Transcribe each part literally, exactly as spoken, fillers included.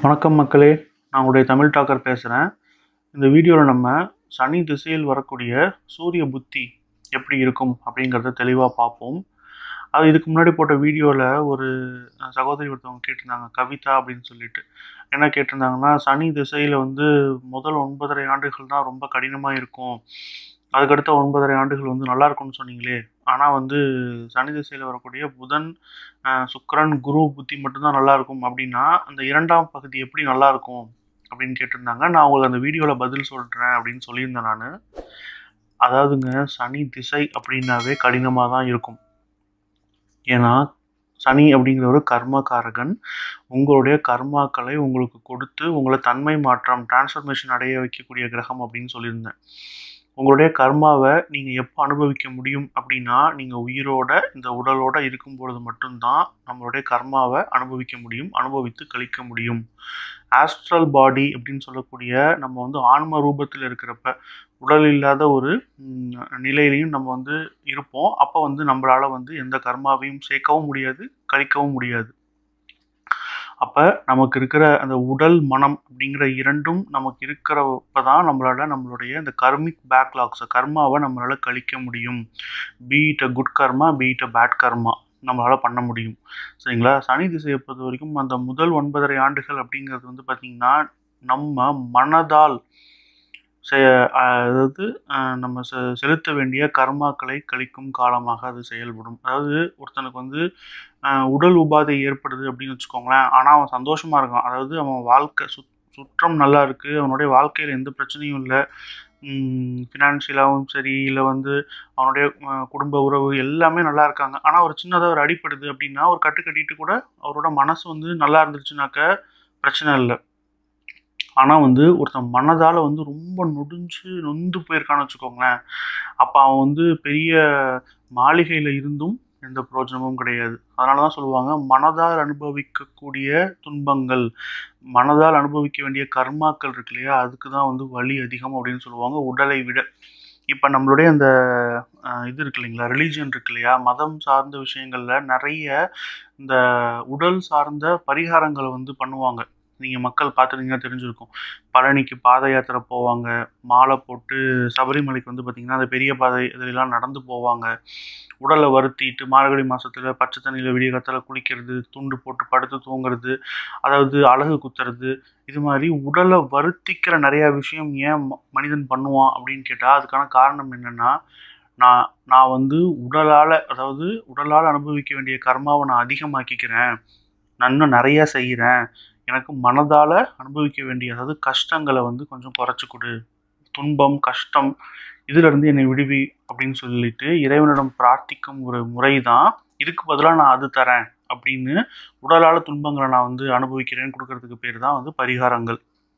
வணக்கம் மக்களே, நான் உங்களுடைய தமிழ் டாக்கர் பேசுகிறேன். இந்த வீடியோவில் நம்ம சனி திசையில் வரக்கூடிய சூரிய புத்தி எப்படி இருக்கும் அப்படிங்கிறத தெளிவாக பார்ப்போம். அது இதுக்கு முன்னாடி போட்ட வீடியோவில் ஒரு சகோதரி ஒருத்தவங்க கேட்டிருந்தாங்க, கவிதா அப்படின்னு சொல்லிட்டு. என்ன கேட்டிருந்தாங்கன்னா, சனி திசையில் வந்து முதல் ஒன்பதரை ஆண்டுகள் தான் ரொம்ப கடினமாக இருக்கும், அதுக்கடுத்த ஒன்பதரை ஆண்டுகள் வந்து நல்லா இருக்கும்னு சொன்னீங்களே, ஆனால் வந்து சனி திசையில் வரக்கூடிய புதன், சுக்கிரன், குரு புத்தி மட்டும்தான் நல்லா இருக்கும் அப்படின்னா அந்த இரண்டாம் பகுதி எப்படி நல்லா இருக்கும் அப்படின்னு கேட்டிருந்தாங்க. நான் உங்களுக்கு அந்த வீடியோவில் பதில் சொல்கிறேன் அப்படின்னு சொல்லியிருந்தேன் நான். அதாவதுங்க, சனி திசை அப்படின்னாவே கடினமாக தான் இருக்கும். ஏன்னா சனி அப்படிங்கிற ஒரு கர்மகாரகன் உங்களுடைய கர்மாக்களை உங்களுக்கு கொடுத்து உங்களை தன்மை மாற்றம் டிரான்ஸ்ஃபர்மேஷன் அடைய வைக்கக்கூடிய கிரகம் அப்படின்னு சொல்லியிருந்தேன். உங்களுடைய கர்மாவை நீங்கள் எப்போ அனுபவிக்க முடியும் அப்படின்னா, நீங்கள் உயிரோட இந்த உடலோட இருக்கும் பொழுது மட்டும்தான் நம்மளுடைய கர்மாவை அனுபவிக்க முடியும், அனுபவித்து கழிக்க முடியும். ஆஸ்ட்ரல் பாடி அப்படின்னு சொல்லக்கூடிய நம்ம வந்து ஆன்ம ரூபத்தில் இருக்கிறப்ப உடல் இல்லாத ஒரு நிலையிலையும் நம்ம வந்து இருப்போம். அப்போ வந்து நம்மளால் வந்து எந்த கர்மாவையும் சேர்க்கவும் முடியாது, கழிக்கவும் முடியாது. அப்போ நமக்கு இருக்கிற அந்த உடல் மனம் அப்படிங்கிற இரண்டும் நமக்கு இருக்கிறப்ப தான் நம்மளால் நம்மளுடைய இந்த கர்மிக் பேக்லாக்ஸை கர்மாவை நம்மளால் கழிக்க முடியும். Beat a good karma, beat a bad karma நம்மளால் பண்ண முடியும். சரிங்களா? சனி திசையை பொறுத்த வரைக்கும் அந்த முதல் ஒன்பதரை ஆண்டுகள் அப்படிங்கிறது வந்து பார்த்திங்கன்னா, நம்ம மனதால் செ அதாவது நம்ம செ செலுத்த வேண்டிய கர்மாக்களை கழிக்கும் காலமாக அது செயல்படும். அதாவது ஒருத்தனுக்கு வந்து உடல் உபாதை ஏற்படுது அப்படின்னு வச்சுக்கோங்களேன், ஆனால் அவன் சந்தோஷமாக இருக்கான். அதாவது அவன் வாழ்க்கை சுத் சுற்றம் நல்லா இருக்குது, அவனுடைய வாழ்க்கையில் எந்த பிரச்சனையும் இல்லை, ஃபினான்ஷியலாகவும் சரி, இல்லை வந்து அவனுடைய குடும்ப உறவு எல்லாமே நல்லா இருக்காங்க. ஆனால் ஒரு சின்னதாக ஒரு அடிப்படுது அப்படின்னா ஒரு கட்டு கட்டிட்டு கூட அவரோட மனசு வந்து நல்லா இருந்துச்சுனாக்க பிரச்சனை இல்லை. ஆனால் வந்து ஒருத்தன் மனதால் வந்து ரொம்ப நொடிஞ்சு நொந்து போயிருக்கான்னு வச்சுக்கோங்களேன், அப்போ அவன் வந்து பெரிய மாளிகையில் இருந்தும் எந்த பிரயோஜனமும் கிடையாது. அதனால தான் சொல்லுவாங்க, மனதால் அனுபவிக்கக்கூடிய துன்பங்கள், மனதால் அனுபவிக்க வேண்டிய கர்மாக்கள் இருக்கு இல்லையா, அதுக்கு தான் வந்து வலி அதிகம் அப்படின்னு சொல்லுவாங்க உடலை விட. இப்போ நம்மளுடைய அந்த இது இருக்கு இல்லைங்களா, ரிலீஜியன் இருக்கு இல்லையா, மதம் சார்ந்த விஷயங்களில் நிறைய இந்த உடல் சார்ந்த பரிகாரங்களை வந்து பண்ணுவாங்க. நீங்கள் மக்கள் பார்த்துருந்தீங்கன்னா தெரிஞ்சிருக்கும். பழனிக்கு பாத யாத்திரை போவாங்க, மாலை போட்டு சபரிமலைக்கு வந்து பார்த்திங்கன்னா அந்த பெரிய பாதை இதெல்லாம் நடந்து போவாங்க, உடலை வருத்திட்டு மார்கழி மாதத்தில் பச்சை தண்ணியில் விடிய காத்தால குளிக்கிறது, துண்டு போட்டு படுத்து தூங்குறது, அதாவது அழகு குத்துறது, இது மாதிரி உடலை வருத்திக்கிற நிறையா விஷயம் ஏன் மனிதன் பண்ணுவான் அப்படின்னு கேட்டால் அதுக்கான காரணம் என்னென்னா, நான் நான் வந்து உடலால் அதாவது உடலால் அனுபவிக்க வேண்டிய கர்மாவை நான் அதிகமாக்கிக்கிறேன், நான் இன்னும் நிறையா செய்கிறேன், எனக்கு மனதால் அனுபவிக்க வேண்டிய அதாவது கஷ்டங்களை வந்து கொஞ்சம் குறைச்சி கொடு, துன்பம் கஷ்டம் இதிலிருந்து என்னை விடுவி அப்படின்னு சொல்லிட்டு இறைவனிடம் பிரார்த்திக்கும் ஒரு முறை தான். இதுக்கு பதிலாக நான் அது தரேன் அப்படின்னு உடலால் துன்பங்களை நான் வந்து அனுபவிக்கிறேன்னு கொடுக்கறதுக்கு பேர் தான் வந்து பரிகாரங்கள்.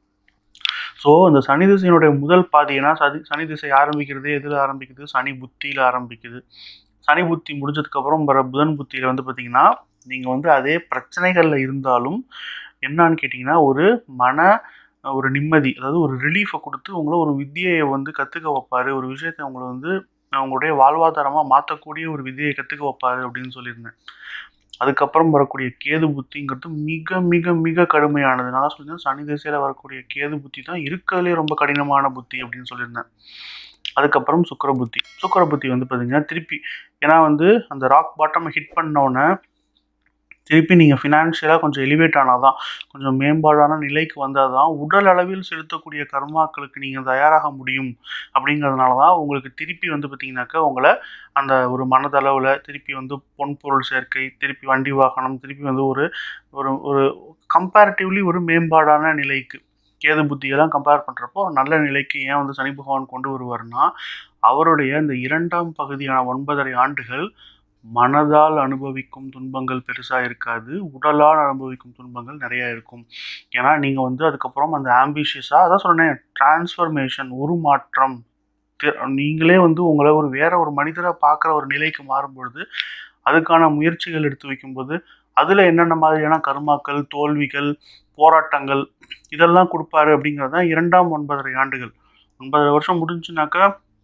ஸோ அந்த சனி திசையினுடைய முதல் பாதினா சதி சனி திசை ஆரம்பிக்கிறது எதில் ஆரம்பிக்குது? சனி புத்தியில் ஆரம்பிக்குது. சனி புத்தி முடிஞ்சதுக்கப்புறம் வர புதன் புத்தியில் வந்து பார்த்திங்கன்னா, நீங்கள் வந்து அதே பிரச்சனைகளில் இருந்தாலும் என்னான்னு கேட்டிங்கன்னா ஒரு மன ஒரு நிம்மதி, அதாவது ஒரு ரிலீஃபை கொடுத்து உங்களை ஒரு வித்தியை வந்து கற்றுக்க வைப்பார், ஒரு விஷயத்தை உங்களை வந்து உங்களுடைய வாழ்வாதாரமாக மாற்றக்கூடிய ஒரு வித்தியை கற்றுக்க வைப்பார் அப்படின்னு சொல்லியிருந்தேன். அதுக்கப்புறம் வரக்கூடிய கேது புத்திங்கிறது மிக மிக மிக கடுமையானது. நான் சொல்லியிருந்தேன், சனி திசையில் வரக்கூடிய கேது புத்தி தான் இருக்கிறதுலே ரொம்ப கடினமான புத்தி அப்படின்னு சொல்லியிருந்தேன். அதுக்கப்புறம் சுக்கிர புத்தி. சுக்கிர புத்தி வந்து பார்த்திங்கன்னா திருப்பி, ஏன்னா வந்து அந்த ராக் பாட்டமை ஹிட் பண்ணோன்னே திருப்பி நீங்கள் ஃபினான்ஷியலாக கொஞ்சம் எலிவேட் ஆனால் தான், கொஞ்சம் மேம்பாடான நிலைக்கு வந்தால் தான் உடல் அளவில் செலுத்தக்கூடிய கர்மாக்களுக்கு நீங்கள் தயாராக முடியும். அப்படிங்கிறதுனால தான் உங்களுக்கு திருப்பி வந்து பார்த்திங்கனாக்கா உங்களை அந்த ஒரு மனதளவில் திருப்பி வந்து பொன்பொருள் சேர்க்கை, திருப்பி வண்டி வாகனம், திருப்பி வந்து ஒரு ஒரு ஒரு கம்பேரிட்டிவ்லி ஒரு மேம்பாடான நிலைக்கு கேது புத்தியெல்லாம் கம்பேர் பண்ணுறப்போ ஒரு நல்ல நிலைக்கு ஏன் வந்து சனி பகவான் கொண்டு வருவார்னா, அவருடைய இந்த இரண்டாம் பகுதியான ஒன்பதரை ஆண்டுகள் மனதால் அனுபவிக்கும் துன்பங்கள் பெருசாக இருக்காது, உடலால் அனுபவிக்கும் துன்பங்கள் நிறையா இருக்கும். ஏன்னா நீங்கள் வந்து அதுக்கப்புறம் அந்த ஆம்பிஷியஸாக அதான் சொன்னேன், டிரான்ஸ்ஃபர்மேஷன் உருமாற்றம், நீங்களே வந்து உங்களை ஒரு வேற ஒரு மனிதராக பார்க்குற ஒரு நிலைக்கு மாறும்பொழுது அதுக்கான முயற்சிகள் எடுத்து வைக்கும்போது அதில் என்னென்ன மாதிரியான கர்மாக்கள், தோல்விகள், போராட்டங்கள் இதெல்லாம் கொடுப்பாரு அப்படிங்கிறது தான் இரண்டாம் ஒன்பதரை ஆண்டுகள். ஒன்பதரை வருஷம் முடிஞ்சுனாக்கா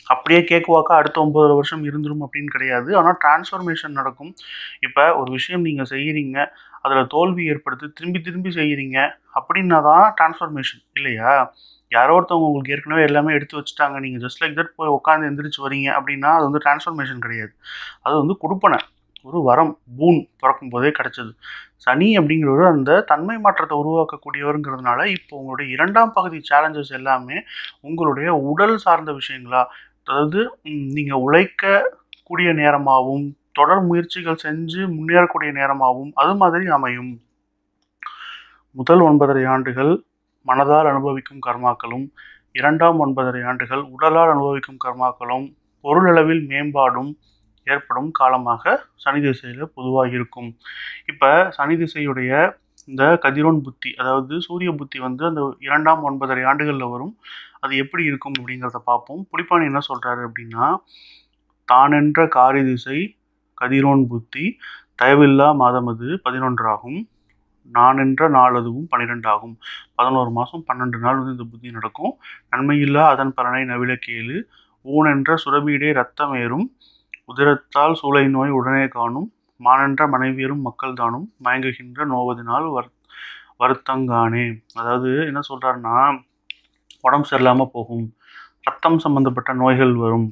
அப்படியே கேக்குவாக்கா அடுத்த ஒன்பதரை வருஷம் இருந்துரும் அப்படின்னு கிடையாது. ஆனால் டிரான்ஸ்ஃபர்மேஷன் நடக்கும். இப்போ ஒரு விஷயம் நீங்கள் செய்கிறீங்க, அதில் தோல்வி ஏற்படுத்தி திரும்பி திரும்பி செய்கிறீங்க அப்படின்னா தான் டிரான்ஸ்ஃபர்மேஷன் இல்லையா? யாரோ ஒருத்தவங்க உங்களுக்கு ஏற்கனவே எல்லாமே எடுத்து வச்சுட்டாங்க, நீங்கள் ஜஸ்ட் லைக் தட் போய் உட்காந்து எந்திரிச்சு வரீங்க அப்படின்னா அது வந்து டிரான்ஸ்ஃபர்மேஷன் கிடையாது. அது வந்து கொடுப்பனை, ஒரு வரம், பூன் பிறக்கும் போதே கிடைச்சது. சனி அப்படிங்கிறவர் அந்த தன்மை மாற்றத்தை உருவாக்கக்கூடியவருங்கிறதுனால இப்போ உங்களுடைய இரண்டாம் பகுதி சேலஞ்சஸ் எல்லாமே உங்களுடைய உடல் சார்ந்த விஷயங்களா, அதாவது நீங்கள் உழைக்கக்கூடிய நேரமாகவும் தொடர் முயற்சிகள் செஞ்சு முன்னேறக்கூடிய நேரமாகவும் அது மாதிரி அமையும். முதல் ஒன்பதரை ஆண்டுகள் மனதால் அனுபவிக்கும் கர்மாக்களும், இரண்டாம் ஒன்பதரை ஆண்டுகள் உடலால் அனுபவிக்கும் கர்மாக்களும், பொருளளவில் மேம்பாடும் ஏற்படும் காலமாக சனி திசையில் பொதுவாக இருக்கும். இப்போ சனி திசையுடைய இந்த கதிரோன் புத்தி, அதாவது சூரிய புத்தி வந்து அந்த இரண்டாம் ஒன்பதரை ஆண்டுகளில் வரும். அது எப்படி இருக்கும் அப்படிங்கிறத பார்ப்போம். புலிப்பாணி என்ன சொல்கிறாரு அப்படின்னா, தானென்ற காரி திசை கதிரோன் புத்தி தயவில்லா மாதமது பதினொன்றாகும், நானென்ற நாளதுவும் பன்னிரெண்டு ஆகும். பதினோரு மாதம் பன்னெண்டு நாள் வந்து இந்த புத்தி நடக்கும். நன்மையில்லா அதன் பலனை நவிலக்கேளு, ஊனென்ற சுரபீடே ரத்தமேறும், உதிரத்தால் சூளை நோய் உடனே காணும், மானென்ற மனைவியரும் மக்கள் தானும், மயங்குகின்ற நோவதினால் வர் வருத்தங்கானே. அதாவது என்ன சொல்கிறாருன்னா, உடம்பு சரியில்லாமல் போகும், ரத்தம் சம்பந்தப்பட்ட நோய்கள் வரும்,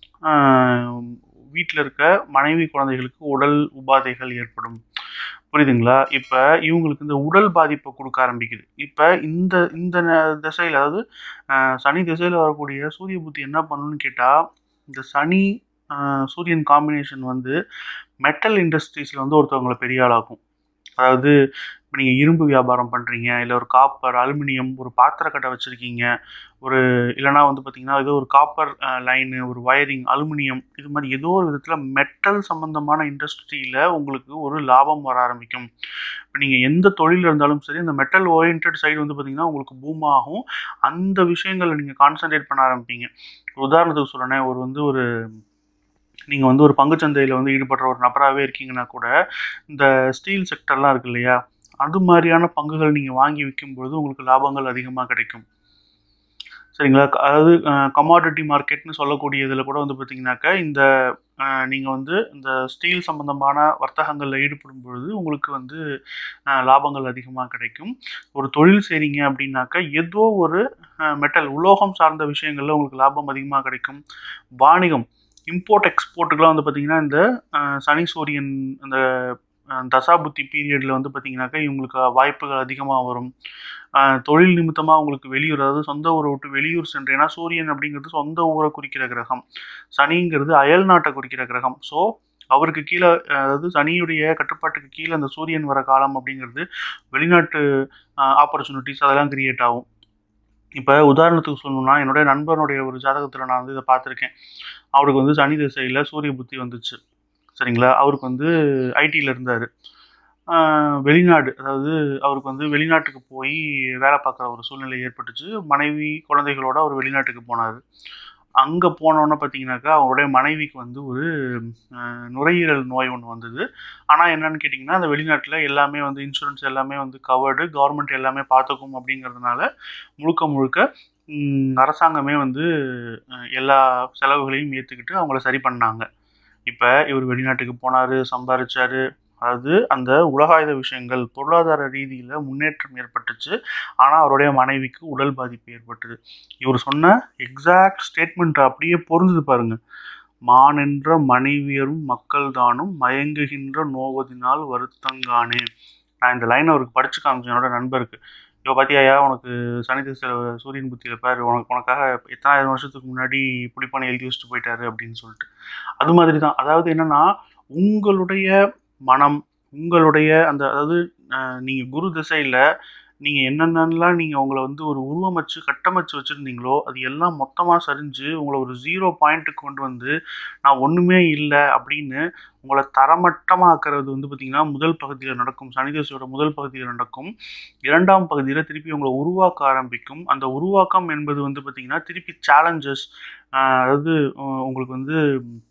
வீட்டில் இருக்க மனைவி குழந்தைகளுக்கு உடல் உபாதைகள் ஏற்படும். புரியுதுங்களா? இப்போ இவங்களுக்கு இந்த உடல் பாதிப்பை கொடுக்க ஆரம்பிக்குது. இப்போ இந்த இந்த திசையில், அதாவது சனி திசையில் வரக்கூடிய சூரிய புத்தி என்ன பண்ணணும்னு கேட்டால், இந்த சனி சூரியன் காம்பினேஷன் வந்து மெட்டல் இண்டஸ்ட்ரீஸில் வந்து ஒருத்தவங்களை பெரிய ஆளாகும். அதாவது இப்போ நீங்கள் இரும்பு வியாபாரம் பண்ணுறீங்க, இல்லை ஒரு காப்பர், அலுமினியம், ஒரு பாத்திரக்கட்டை வச்சுருக்கீங்க, ஒரு இல்லைனா வந்து பார்த்திங்கன்னா ஏதோ ஒரு காப்பர் லைனு, ஒரு வயரிங், அலுமினியம், இது மாதிரி ஏதோ ஒரு விதத்தில் மெட்டல் சம்மந்தமான இண்டஸ்ட்ரியில் உங்களுக்கு ஒரு லாபம் வர ஆரம்பிக்கும். இப்போ நீங்கள் எந்த தொழில் இருந்தாலும் சரி, இந்த மெட்டல் ஓரியன்ட் சைடு வந்து பார்த்திங்கன்னா உங்களுக்கு பூம் ஆகும். அந்த விஷயங்களை நீங்கள் கான்சன்ட்ரேட் பண்ண ஆரம்பிப்பீங்க. உதாரணத்துக்கு சொல்கிறேன், ஒரு வந்து ஒரு நீங்கள் வந்து ஒரு பங்குச்சந்தையில் வந்து ஈடுபடுற ஒரு நபராகவே இருக்கீங்கன்னா கூட, இந்த ஸ்டீல் செக்டர்லாம் இருக்கு இல்லையா, அது மாதிரியான பங்குகள் நீங்கள் வாங்கி விற்கும்பொழுது உங்களுக்கு லாபங்கள் அதிகமாக கிடைக்கும். சரிங்களா? அதாவது கமாடிட்டி மார்க்கெட்னு சொல்லக்கூடியதில் கூட வந்து பார்த்திங்கனாக்கா, இந்த நீங்கள் வந்து இந்த ஸ்டீல் சம்பந்தமான வர்த்தகங்களில் ஈடுபடும் பொழுது உங்களுக்கு வந்து லாபங்கள் அதிகமாக கிடைக்கும். ஒரு தொழில் செய்கிறீங்க அப்படின்னாக்கா ஏதோ ஒரு மெட்டல் உலோகம் சார்ந்த விஷயங்களில் உங்களுக்கு லாபம் அதிகமாக கிடைக்கும். வாணிகம், இம்போர்ட் எக்ஸ்போர்ட்டுக்கெலாம் வந்து பார்த்திங்கன்னா இந்த சனி சூரியன் அந்த தசாபுத்தி பீரியடில் வந்து பார்த்திங்கனாக்கா இவங்களுக்கு வாய்ப்புகள் அதிகமாக வரும். தொழில் நிமித்தமாக உங்களுக்கு வெளியூர், அதாவது சொந்த ஊரை விட்டு வெளியூர் சென்று, ஏன்னா சூரியன் அப்படிங்கிறது சொந்த ஊரை குறிக்கிற கிரகம், சனிங்கிறது அயல் நாட்டை குறிக்கிற கிரகம். ஸோ அவருக்கு கீழே, அதாவது சனியுடைய கட்டுப்பாட்டுக்கு கீழே அந்த சூரியன் வர காலம் அப்படிங்கிறது வெளிநாட்டு ஆப்பர்ச்சுனிட்டிஸ் அதெல்லாம் கிரியேட் ஆகும். இப்போ உதாரணத்துக்கு சொல்லணும்னா, என்னுடைய நண்பனுடைய ஒரு ஜாதகத்தில் நான் வந்து இதை பார்த்துருக்கேன். அவருக்கு வந்து சனி திசையில் சூரிய புத்தி வந்துச்சு. சரிங்களா? அவருக்கு வந்து ஐடியில் இருந்தார். வெளிநாடு, அதாவது அவருக்கு வந்து வெளிநாட்டுக்கு போய் வேலை பார்க்குற ஒரு சூழ்நிலை ஏற்பட்டுச்சு. மனைவி குழந்தைகளோட அவர் வெளிநாட்டுக்கு போனார். அங்கே போனோன்னே பார்த்தீங்கன்னாக்கா அவருடைய மனைவிக்கு வந்து ஒரு நுரையீரல் நோய் ஒன்று வந்தது. ஆனால் என்னன்னு கேட்டிங்கன்னா, அந்த வெளிநாட்டில் எல்லாமே வந்து இன்சூரன்ஸ் எல்லாமே வந்து கவர்டு, கவர்மெண்ட் எல்லாமே பார்த்துக்கும் அப்படிங்கிறதுனால முழுக்க முழுக்க அரசாங்கமே வந்து எல்லா செலவுகளையும் ஏற்றுக்கிட்டு அவங்கள சரி பண்ணாங்க. இப்போ இவர் வெளிநாட்டுக்கு போனார், சம்பாதிச்சார். அதாவது அந்த உலகாயுத விஷயங்கள் பொருளாதார ரீதியில் முன்னேற்றம் ஏற்பட்டுச்சு. ஆனால் அவருடைய மனைவிக்கு உடல் பாதிப்பு ஏற்பட்டது. இவர் சொன்ன எக்ஸாக்ட் ஸ்டேட்மெண்ட் அப்படியே பொருந்தது பாருங்க. மானென்ற மனைவியரும் மக்கள் தானும் மயங்குகின்ற நோவதினால் வருத்தங்கானே. நான் இந்த லைன் அவருக்கு படிச்சு காமிச்சேன் என்னோட நண்பருக்கு. இப்போ பார்த்தியாயா, உனக்கு சனி திசை சூரியன் புத்தியில் பாரு, உனக்கு உனக்காக எத்தனாயிரம் வருஷத்துக்கு முன்னாடி புலிப்பானை எழுதி வச்சுட்டு போயிட்டாரு அப்படின்னு சொல்லிட்டு. அது மாதிரி தான். அதாவது என்னன்னா, உங்களுடைய மனம், உங்களுடைய அந்த, அதாவது நீங்கள் குரு திசையில் நீங்கள் என்னென்னலாம் நீங்கள் உங்களை வந்து ஒரு உருவமைச்சு கட்டமைச்சு வச்சுருந்தீங்களோ அது எல்லாம் மொத்தமாக சரிஞ்சு உங்களை ஒரு ஜீரோ பாயிண்ட்டுக்கு கொண்டு வந்து நான் ஒன்றுமே இல்லை அப்படின்னு உங்களை தரமட்டமாக்குறது வந்து பார்த்திங்கன்னா முதல் பகுதியில் நடக்கும். சனி திசையோட முதல் பகுதியில் நடக்கும். இரண்டாம் பகுதியில் திருப்பி உங்களை உருவாக்க ஆரம்பிக்கும். அந்த உருவாக்கம் என்பது வந்து பார்த்திங்கன்னா திருப்பி சேலஞ்சஸ், அதாவது உங்களுக்கு வந்து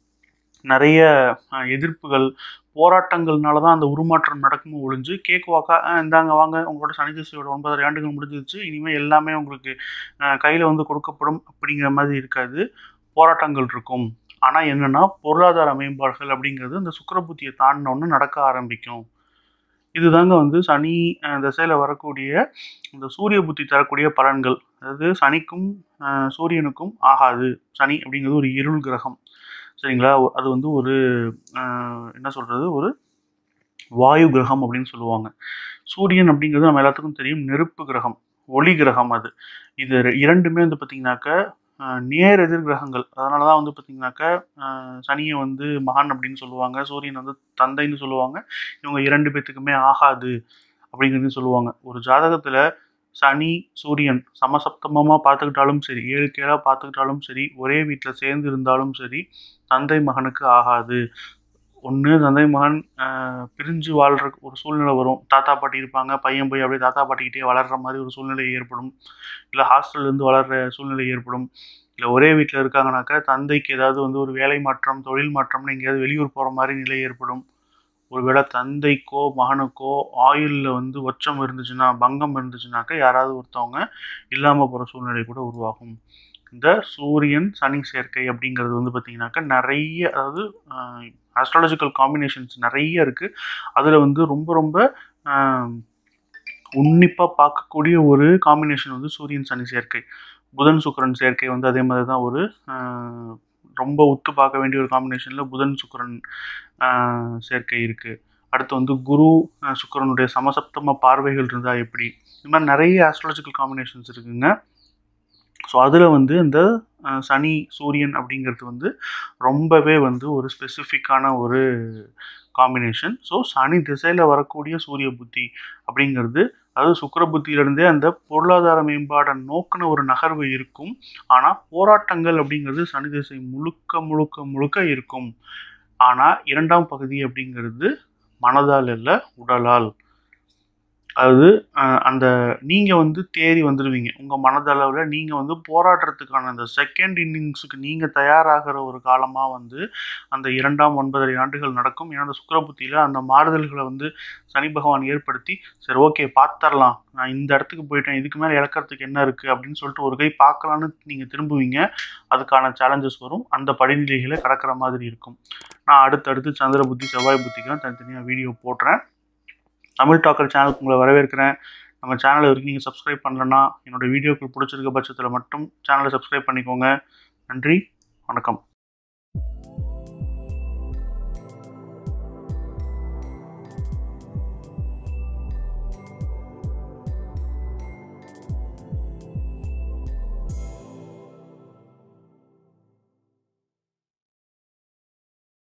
நிறைய எதிர்ப்புகள், போராட்டங்கள்னால தான் அந்த உருமாற்றம் நடக்கும் ஒழிஞ்சு கேக்குவாக்கா இந்தாங்க வாங்க உங்களோட சனி திசையோட ஒன்பதரை ஆண்டுகள் முடிஞ்சிருச்சு, இனிமேல் எல்லாமே உங்களுக்கு கையில் வந்து கொடுக்கப்படும் அப்படிங்கிற மாதிரி இருக்காது. போராட்டங்கள் இருக்கும். ஆனால் என்னென்னா பொருளாதார மேம்பாடுகள் அப்படிங்கிறது இந்த சுக்கிர புத்தியை தாண்டினோன்னு நடக்க ஆரம்பிக்கும். இதுதாங்க வந்து சனி திசையில் வரக்கூடிய இந்த சூரிய புத்தி தரக்கூடிய பலன்கள். அதாவது சனிக்கும் சூரியனுக்கும் ஆகாது. சனி அப்படிங்கிறது ஒரு இருள் கிரகம், சரிங்களா? அது வந்து ஒரு என்ன சொல்கிறது, ஒரு வாயு கிரகம் அப்படின்னு சொல்லுவாங்க. சூரியன் அப்படிங்கிறது நம்ம எல்லாத்துக்கும் தெரியும், நெருப்பு கிரகம், ஒளி கிரகம். அது இது இரண்டுமே வந்து பார்த்திங்கனாக்கா நேர் எதிர் கிரகங்கள். அதனால தான் வந்து பார்த்திங்கனாக்கா சனியை வந்து மகன் அப்படின்னு சொல்லுவாங்க, சூரியன் வந்து தந்தைன்னு சொல்லுவாங்க. இவங்க இரண்டு பேர்த்துக்குமே ஆகாது அப்படிங்கிறது சொல்லுவாங்க. ஒரு ஜாதகத்தில் சனி சூரியன் சமசப்தமமாக பார்த்துக்கிட்டாலும் சரி, ஏழு கேளாக பார்த்துக்கிட்டாலும் சரி, ஒரே வீட்டில் சேர்ந்து இருந்தாலும் சரி, தந்தை மகனுக்கு ஆகாது. ஒன்று தந்தை மகன் பிரிஞ்சு வாழ்கிற ஒரு சூழ்நிலை வரும். தாத்தா பாட்டி இருப்பாங்க, பையன் போய் அப்படியே தாத்தா பாட்டிக்கிட்டே வளர்கிற மாதிரி ஒரு சூழ்நிலை ஏற்படும். இல்லை ஹாஸ்டல்லேருந்து வளர்கிற சூழ்நிலை ஏற்படும். இல்லை ஒரே வீட்டில் இருக்காங்கனாக்கா தந்தைக்கு ஏதாவது வந்து ஒரு வேலை மாற்றம், தொழில் மாற்றம்னு எங்கேயாவது வெளியூர் போகிற மாதிரி நிலை ஏற்படும். ஒருவேளை தந்தைக்கோ மகனுக்கோ ஆயுளில் வந்து ஒச்சம் இருந்துச்சுன்னா, பங்கம் இருந்துச்சுனாக்கா யாராவது ஒருத்தவங்க இல்லாமல் போகிற சூழ்நிலை கூட உருவாகும். இந்த சூரியன் சனி சேர்க்கை அப்படிங்கிறது வந்து பார்த்திங்கனாக்கா நிறைய, அதாவது ஆஸ்ட்ராலஜிக்கல் காம்பினேஷன்ஸ் நிறைய இருக்குது. அதில் வந்து ரொம்ப ரொம்ப உன்னிப்பாக பார்க்கக்கூடிய ஒரு காம்பினேஷன் வந்து சூரியன் சனி சேர்க்கை. புதன் சுக்கிரன் சேர்க்கை வந்து அதே மாதிரி தான் ஒரு ரொம்ப உத்து பார்க்க வேண்டிய ஒரு காம்பினேஷனில் புதன் சுக்கிரன் சேர்க்கை இருக்குது. அடுத்து வந்து குரு சுக்கிரனுடைய சமசப்தம பார்வைகள் இருந்தால் எப்படி, இது மாதிரி நிறைய ஆஸ்ட்ராலஜிக்கல் காம்பினேஷன்ஸ் இருக்குங்க. ஸோ அதில் வந்து இந்த சனி சூரியன் அப்படிங்கிறது வந்து ரொம்பவே வந்து ஒரு ஸ்பெசிஃபிக்கான ஒரு காம்பினேஷன். ஸோ சனி திசையில் வரக்கூடிய சூரிய புத்தி அப்படிங்கிறது, அதாவது சுக்கிர புத்தியிலிருந்தே அந்த பொருளாதார மேம்பாடை நோக்கின ஒரு நகர்வு இருக்கும். ஆனால் போராட்டங்கள் அப்படிங்கிறது சனி திசை முழுக்க முழுக்க முழுக்க இருக்கும். ஆனால் இரண்டாம் பகுதி அப்படிங்கிறது மனதால் இல்லை, உடலால். அதாவது அந்த நீங்கள் வந்து தேறி வந்துடுவீங்க. உங்கள் மனதளவில் நீங்கள் வந்து போராடுறதுக்கான அந்த செகண்ட் இன்னிங்ஸுக்கு நீங்கள் தயாராகிற ஒரு காலமாக வந்து அந்த இரண்டாம் ஒன்பதரை ஆண்டுகள் நடக்கும். ஏன்னா அந்த சுக்கிர புத்தியில் அந்த மாறுதல்களை வந்து சனி பகவான் ஏற்படுத்தி, சரி ஓகே பார்த்துடலாம், நான் இந்த இடத்துக்கு போயிட்டேன், இதுக்கு மேலே இழக்கிறதுக்கு என்ன இருக்குது அப்படின்னு சொல்லிட்டு ஒரு கை பார்க்கலான்னு நீங்கள் திரும்புவீங்க. அதுக்கான சேலஞ்சஸ் வரும். அந்த படிநிலைகளை கடக்கிற மாதிரி இருக்கும். நான் அடுத்தடுத்து சந்திர புத்தி செவ்வாய் புத்திக்கெலாம் தனித்தனியாக வீடியோ போடுறேன். தமிழ் டாக்கர் சேனலுக்கு உங்களை வரவேற்கிறேன். நம்ம சேனலை வரைக்கும் நீங்கள் சப்ஸ்கிரைப் பண்ணலன்னா, என்னோடய வீடியோக்கள் பிடிச்சிருக்க பட்சத்தில் மட்டும் சேனலை சப்ஸ்கிரைப் பண்ணிக்கோங்க. நன்றி, வணக்கம்.